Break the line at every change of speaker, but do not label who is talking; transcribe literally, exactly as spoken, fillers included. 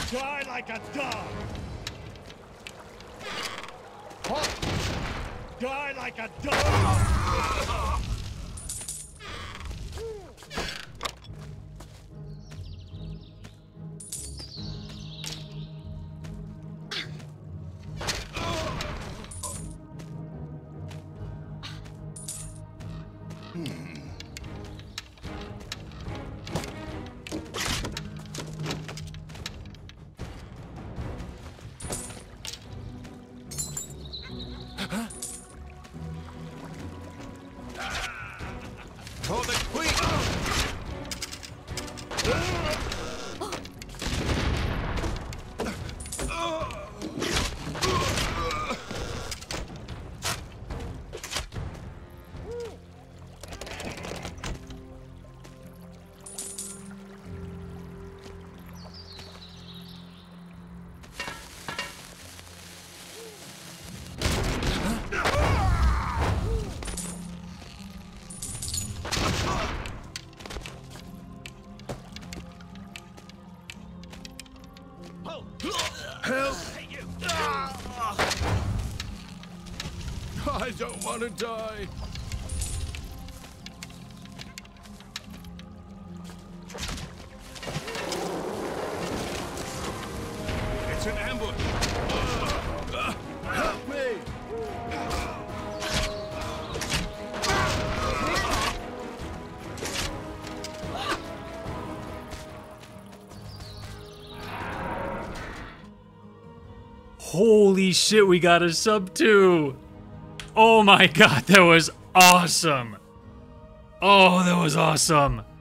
Die like a dog! Die like a dog!
For the queen! Help! I don't want to die. It's an ambush. Help me!
Holy shit, we got a sub two. Oh my god, that was awesome. Oh, that was awesome.